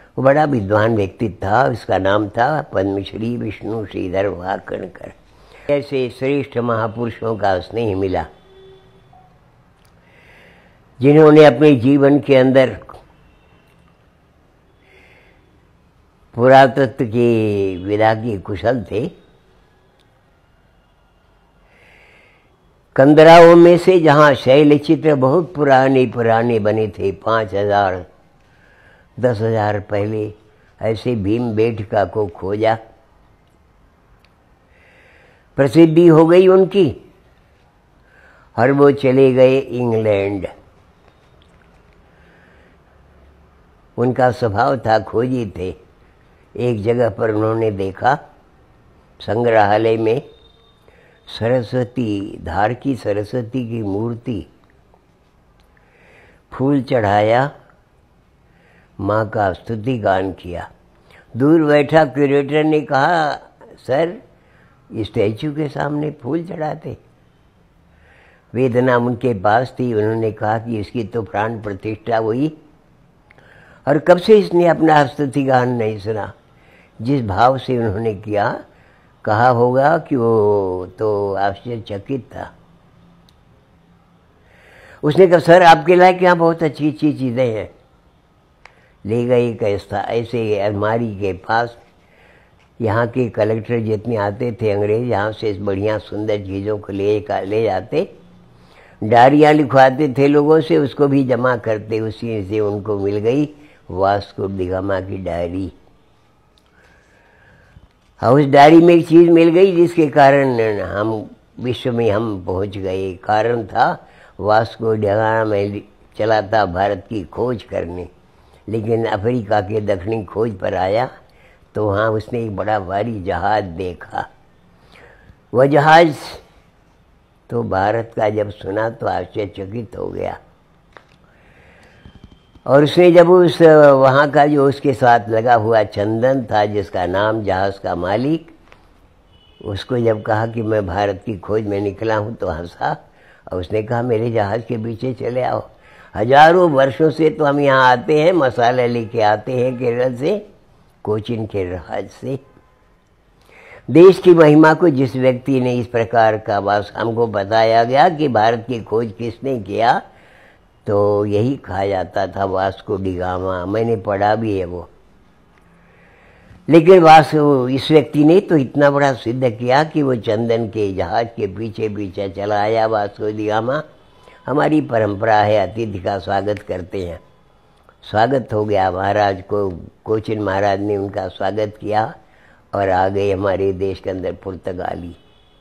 वो बड़ा विद्वान व्यक्ति था, उसका नाम था पद्मश्री विष्णु श्रीधर वाकणकर। ऐसे श्रेष्ठ महापुरुषों का स्नेह मिला जिन्होंने अपने जीवन के अंदर पुरातत्व के विधा के कुशल थे। कंदराओं में से जहाँ शैल चित्र बहुत पुराने पुराने बने थे, 5000 10,000 पहले, ऐसे भीमबेटका को खोजा। प्रसिद्धि हो गई उनकी और वो चले गए इंग्लैंड। उनका स्वभाव था, खोजी थे। एक जगह पर उन्होंने देखा संग्रहालय में सरस्वती, धार की सरस्वती की मूर्ति, फूल चढ़ाया, माँ का स्तुति गान किया। दूर बैठा क्यूरेटर ने कहा, सर स्टैचू के सामने फूल चढ़ाते? वेदना उनके पास थी। उन्होंने कहा कि इसकी तो प्राण प्रतिष्ठा हुई और कब से इसने अपना स्तुति गान नहीं सुना। जिस भाव से उन्होंने किया, कहा होगा कि वो तो आश्चर्यचकित था। उसने कहा, सर आपके लायक यहाँ बहुत अच्छी अच्छी चीज़ें हैं। ले गए एक ऐसे अलमारी के पास। यहाँ के कलेक्टर जितने आते थे अंग्रेज, यहाँ से बढ़िया सुंदर चीज़ों को ले जाते, डायरियाँ लिखवाते थे लोगों से, उसको भी जमा करते। उसी से उनको मिल गई वास्को डी गामा की डायरी। उस डायरी में एक चीज़ मिल गई जिसके कारण हम विश्व में हम पहुँच गए। कारण था, वास्को डी गामा में चला था भारत की खोज करने, लेकिन अफ्रीका के दक्षिणी खोज पर आया तो वहाँ उसने एक बड़ा भारी जहाज देखा। वह जहाज तो भारत का जब सुना तो आश्चर्यचकित हो गया। और उसने जब उस वहाँ का जो उसके साथ लगा हुआ चंदन था, जिसका नाम जहाज का मालिक, उसको जब कहा कि मैं भारत की खोज में निकला हूँ, तो हंसा और उसने कहा, मेरे जहाज के पीछे चले आओ। हजारों वर्षों से तो हम यहाँ आते हैं, मसाला लेके आते हैं केरल से, कोचिन के जहाज से। देश की महिमा को जिस व्यक्ति ने इस प्रकार का बस हमको बताया गया कि भारत की खोज किसने किया, तो यही कहा जाता था वास्को डी गामा। मैंने पढ़ा भी है वो। लेकिन इस व्यक्ति ने तो इतना बड़ा सिद्ध किया कि वो चंदन के जहाज के पीछे पीछे चला आया वास्को डी गामा। हमारी परंपरा है, अतिथि का स्वागत करते हैं। स्वागत हो गया महाराज को, कोचिन महाराज ने उनका स्वागत किया और आ गए हमारे देश के अंदर पुर्तगाली।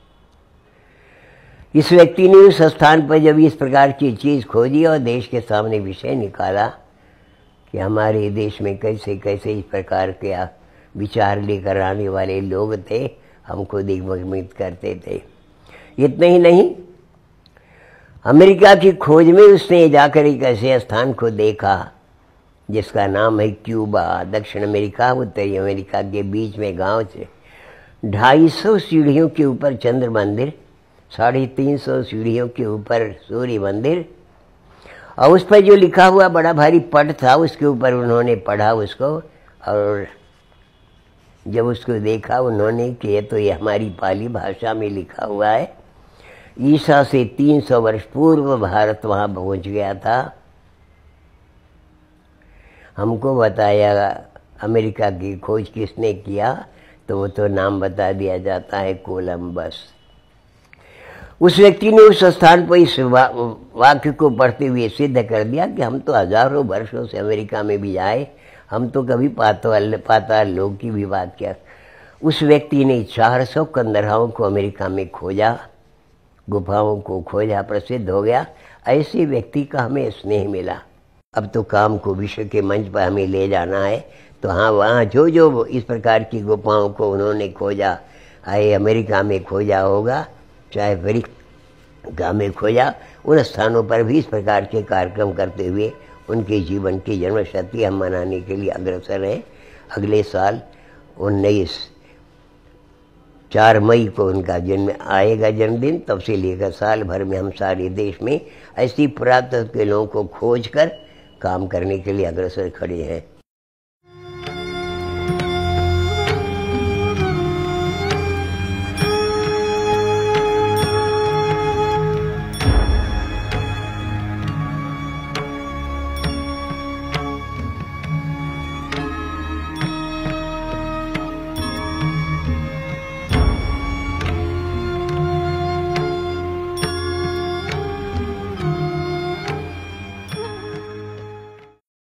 इस व्यक्ति ने उस स्थान पर जब इस प्रकार की चीज़ खोजी और देश के सामने विषय निकाला कि हमारे देश में कैसे कैसे इस प्रकार के विचार लेकर आने वाले लोग थे, हमको दिग्भ्रमित करते थे। इतना ही नहीं, अमेरिका की खोज में उसने जाकर एक ऐसे स्थान को देखा जिसका नाम है क्यूबा। दक्षिण अमेरिका उत्तरी अमेरिका के बीच में गांव से 250 सीढ़ियों के ऊपर चंद्र मंदिर, 350 सीढ़ियों के ऊपर सूर्य मंदिर, और उस पर जो लिखा हुआ बड़ा भारी पट था, उसके ऊपर उन्होंने पढ़ा उसको। और जब उसको देखा उन्होंने कि ये हमारी पाली भाषा में लिखा हुआ है। ईसा से 300 वर्ष पूर्व भारत वहाँ पहुँच गया था। हमको बताया अमेरिका की खोज किसने किया, तो वो तो नाम बता दिया जाता है, कोलंबस। उस व्यक्ति ने उस स्थान पर इस वाक्य को पढ़ते हुए सिद्ध कर दिया कि हम तो हजारों वर्षों से अमेरिका में भी आए, हम तो कभी पाताल लोक की भी बात किया। उस व्यक्ति ने 400 कंदराओं को अमेरिका में खोजा, गुफाओं को खोजा, प्रसिद्ध हो गया। ऐसे व्यक्ति का हमें स्नेह मिला। अब तो काम को विश्व के मंच पर हमें ले जाना है, तो हाँ, वहाँ जो जो इस प्रकार की गुफाओं को उन्होंने खोजा, आए अमेरिका में खोजा होगा, चाहे अफ्रीका में खोजा, उन स्थानों पर भी इस प्रकार के कार्यक्रम करते हुए उनके जीवन की जन्मशती हम मनाने के लिए अग्रसर हैं। अगले साल 4 मई को उनका आएगा जन्मदिन। तब से लेकर साल भर में हम सारे देश में ऐसी पुरातत्व के लोगों को खोज कर काम करने के लिए अग्रसर खड़े हैं।